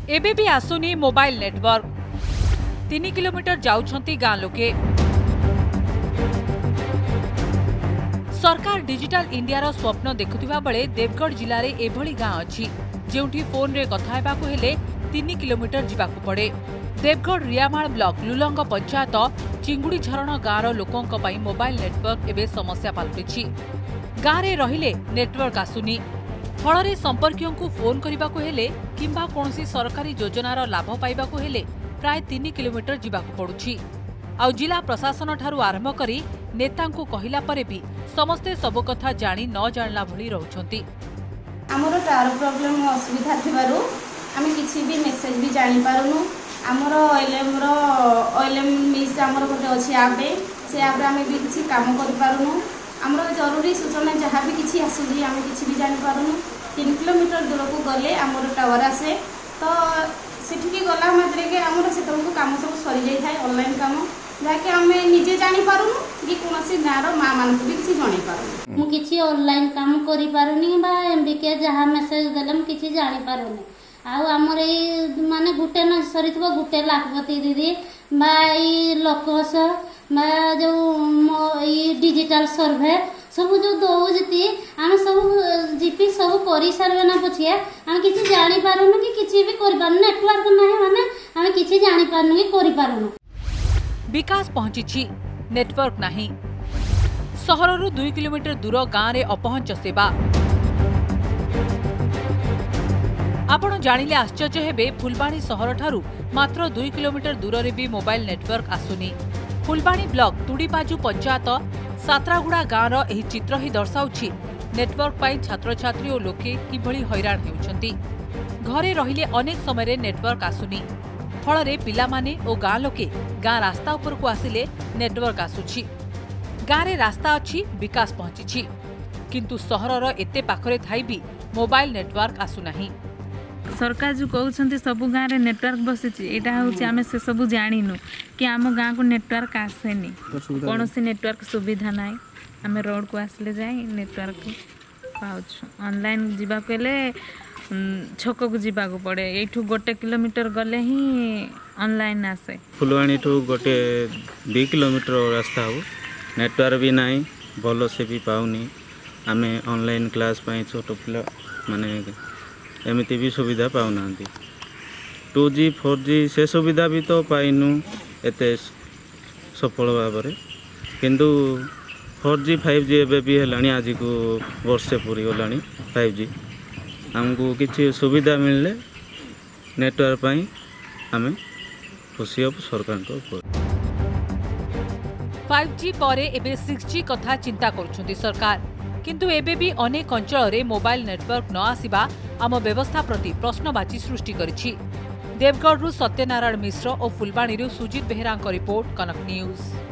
एबे भी आसुनी मोबाइल नेटवर्क 3 किलोमीटर जाउछंती गां लोके। सरकार डिजिटल इंडिया स्वप्न देखुथिबा बेले देवगढ़ जिले में एभली गां अछि जेउठी फोन रे कथा हेबाकु हेले 3 किलोमीटर जिबाकु पड़े। देवगढ़ रियामाल ब्लॉक लुलंग पंचायत चिंगुड़ी झरण गाँवर लोकों पई मोबाइल नेटवर्क एवं समस्या पालटिछि। गाँव में रहिले नेटवर्क आसुनी फल संपर्कियों को फोन करने को हेले किंबा कोनोसी सरकारी योजनार लाभ पाइबाकु हेले प्राय 3 किलोमीटर जिबाकु पड़ुछि। आ जिला प्रशासन ठारू आरंभ करी नेता को कहला परे भी समस्ते सब कथा जानी न जानला भली रहउछंती। हमरो टावर प्रॉब्लम असुविधा थिबारु आमी किछि भी मेसेज भी जानि पारुनु। हमरो ओएलएम मिस हमरो गोटे अछि आबे से आबे आमी भी किछि काम करि पारुनु। हमरो जरूरी सूचना जहाँ भी किछि आसुजी आमी किछि भी जानि पारुनु। 3 किलोमीटर दूर को गले हमरो टावर आसे तो सेठी गला मात्रे के हमरो सेतबो काम सब सरी जाय थाय ऑनलाइन काम जाके हमें निजे जानि पारुनु कि कोनोसी गाँर माँ मान को भी किछि जानि पारुनु। मु किछि ऑनलाइन काम करि पारुनी बा एमबीके जहाँ मेसेज देलम किछि जानि पारुनी। आउ आमर ये माने गुटे न सरीथबो गुटे लाखपति दीदी बा ई लोकस बा जो ई डिजिटल सर्वे सब जो दौजती आम सब जीपी सब करि सरवे ना पछिए हम किछि जानि पारुनु कि किछि भी करि पारुनु। नेटवर्क नाही माने हम किछि जानि पारुनु कि करि पारुनु। विकास पहुंची नेटवर्क नाही। सहररु 2 किलोमीटर दूर गाँव में अपहंच सेवा। आपण जानिले आश्चर्य हेबे फुलबाणी सहर ठारू मात्र 2 किलोमीटर दूर रे भी मोबाइल नेटवर्क आसुनी। फुलबाणी ब्लॉक तुड़ीपाजु पंचायत सातरागुड़ा गाँवर एही चित्र ही दर्शाउछि नेटवर्क पाई छात्र छात्री और लोके किभली हैरान हेउछंती। घरे रहिले अनेक समय नेटवर्क आसुनी फल रे पिला माने और गाँ लोके गाँ रास्ता उपर को आसिले नेटवर्क आसुछि। गाँ रे रास्ता अछि विकास पहुंची किंतु सहरर एते पाखरे थाई भी मोबाइल नेटवर्क आसुनाही। सरकार जो कहते सबु गाँव में नेटवर्क बसी यहाँ हूँ आम से सब जाणीनु कि आम गाँव को नेटवर्क आसेनी कौन सी नेटवर्क सुविधा ना आम रोड को आसले जाए नेटवर्क पाऊँ। ऑनलाइन जीवाक छक को जीवाक पड़े यू 1 किलोमीटर गले ही ऑनलाइन आसे। फुलवाणी ठू गोटे 2 किलोमीटर रास्ता हो नेटवर्क भी ना भल से भी पाऊनी। आम ऑनलाइन क्लास छोट पिला माने एमती भी सुविधा पाऊना 2G 4G से सुविधा भी तो पाइनु एते सफल भाव किंतु 4G 5G एबे भी है आज को वर्षे पूरी गला 5G हमको किसी सुविधा मिलले नेटवर्क पाई आम खुशी अब सरकार को 5G परे एबे 6G कथा चिंता करुछंती सरकार किंतु एबे भी अनेक अंचल रे मोबाइल नेटवर्क न आसिबा आम व्यवस्था प्रति प्रश्नवाची सृष्टि करिछि। देवगढ़ सत्यनारायण मिश्र और फुलबाणी सुजीत बेहरा रिपोर्ट कनक न्यूज।